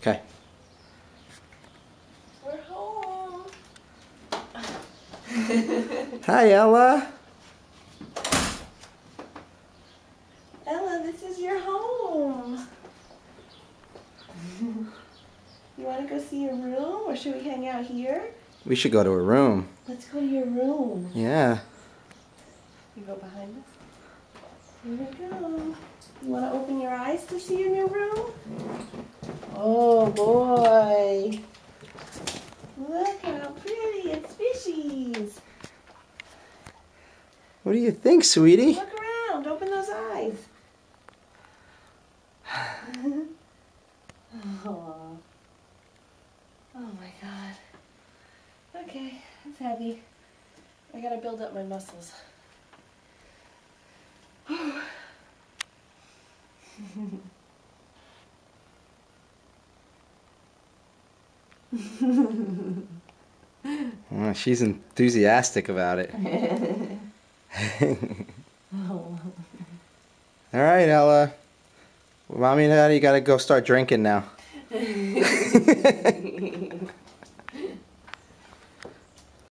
Okay. We're home. Hi, Ella. Ella, this is your home. You want to go see your room, or should we hang out here? We should go to a room. Let's go to your room. Yeah. You go behind us. Here we go. You want to open your eyes to see your new room? Oh boy. Look how pretty. It's fishies. What do you think, sweetie? Look around. Open those eyes. Oh. Oh my God. Okay, it's heavy. I gotta build up my muscles. Well, she's enthusiastic about it. Oh. All right, Ella. Well, Mommy and Daddy gotta go start drinking now.